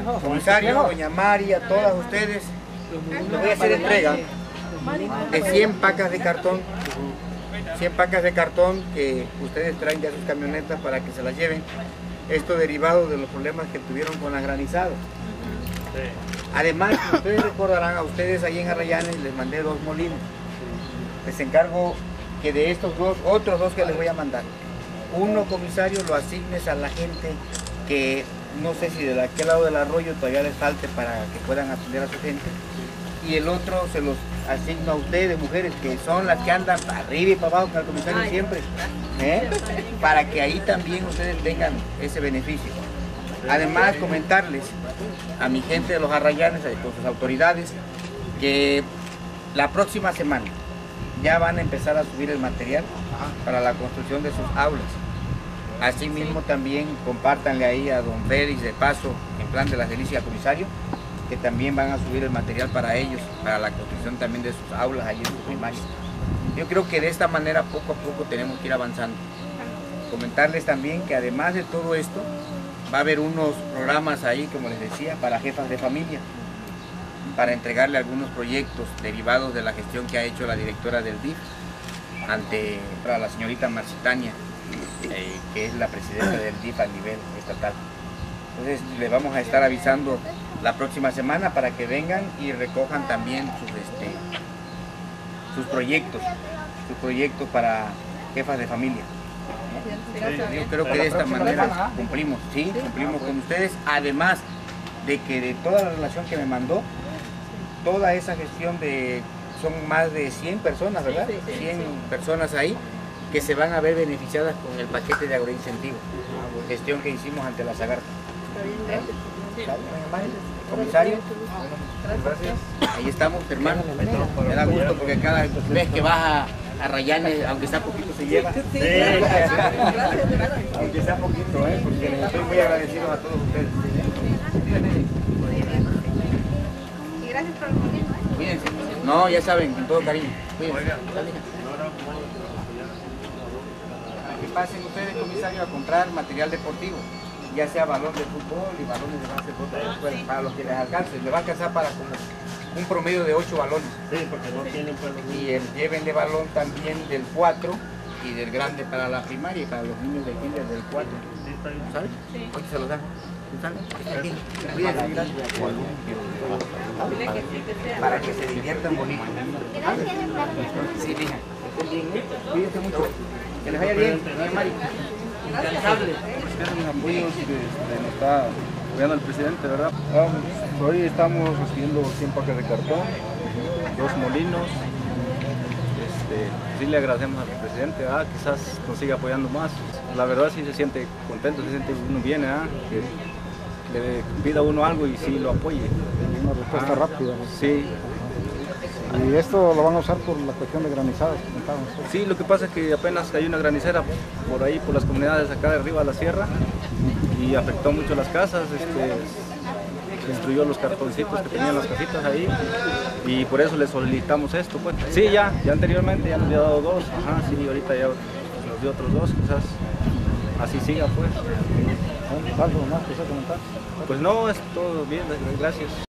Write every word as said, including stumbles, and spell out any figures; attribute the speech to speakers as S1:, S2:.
S1: comisario, doña María, a todas ustedes, les voy a hacer entrega de cien pacas de cartón, cien pacas de cartón que ustedes traen ya sus camionetas para que se las lleven. Esto derivado de los problemas que tuvieron con las granizadas. Además, ustedes recordarán, a ustedes ahí en Arrayanes les mandé dos molinos. Les encargo que de estos dos, otros dos que les voy a mandar, uno, comisario, lo asignes a la gente que no sé si de aquel lado del arroyo todavía les falte para que puedan atender a su gente, y el otro se los asigno a ustedes, mujeres, que son las que andan para arriba y para abajo con el comisario siempre, ¿eh? Para que ahí también ustedes tengan ese beneficio. Además, comentarles a mi gente de los Arrayanes, con sus autoridades, que la próxima semana ya van a empezar a subir el material para la construcción de sus aulas. Asimismo, también compártanle ahí a don Félix de paso, en plan de las delicias al comisario, que también van a subir el material para ellos, para la construcción también de sus aulas allí en sus primarias. Yo creo que de esta manera poco a poco tenemos que ir avanzando. Comentarles también que además de todo esto, va a haber unos programas ahí, como les decía, para jefas de familia, para entregarle algunos proyectos derivados de la gestión que ha hecho la directora del D I F ante para la señorita Marcitania, eh, que es la presidenta del D I F a nivel estatal. Entonces le vamos a estar avisando la próxima semana para que vengan y recojan también sus, este, sus proyectos, sus proyectos para jefas de familia. Yo creo que de esta manera cumplimos, sí, cumplimos con ustedes, además de que de toda la relación que me mandó, toda esa gestión de, son más de cien personas, ¿verdad? cien personas ahí que se van a ver beneficiadas con el paquete de agroincentivo, gestión que hicimos ante la Sagarta. ¿Eh? Comisario, gracias. Ahí estamos, hermano. Me da gusto porque cada vez que vas a a Arrayanes, aunque sea poquito, se lleva. Sí, gracias. Aunque sea poquito, ¿eh? Porque les estoy muy agradecido a todos ustedes.
S2: Y gracias por el momento, ¿eh?
S1: Cuídense. No, ya saben, con todo cariño. Cuídense. Que pasen ustedes, comisario, a comprar material deportivo, ya sea balón de fútbol y balones de básquetbol para la escuela, para los que les alcance. Les va a alcanzar para como un promedio de ocho balones. Sí, porque no tienen para los niños. Y el lleven de balón también del cuatro y del grande para la primaria y para los niños de kinder del cuatro. Sí, está bien. ¿Sabes? Sí. Hoy se los dan. ¿Sabes? Cuídense, gracias. Para que se diviertan bonito. Sí, hija. Cuídense mucho. Que les vaya bien, doña Mari. Incansable.
S3: Los apoyos que nos está apoyando el presidente, ¿verdad? Vamos, hoy estamos recibiendo cien pacas de cartón, dos molinos. Este, sí le agradecemos al presidente, ¿verdad? Quizás nos siga apoyando más. La verdad sí se siente contento, se siente uno bien, ¿verdad? Que le pida uno algo y sí lo apoye.
S4: Una respuesta ah, rápida, ¿no?
S3: Sí.
S4: ¿Y esto lo van a usar por la cuestión de granizadas?
S3: Sí, lo que pasa es que apenas hay una granicera por ahí, por las comunidades acá de arriba de la sierra, y afectó mucho las casas, este, destruyó los cartoncitos que tenían las casitas ahí, y por eso le solicitamos esto, pues. Sí, ya, ya anteriormente ya nos había dado dos, ajá, sí, ahorita ya nos dio otros dos, quizás así siga, pues.
S4: ¿Algo más que se comentar?
S3: Pues no, es todo bien, gracias.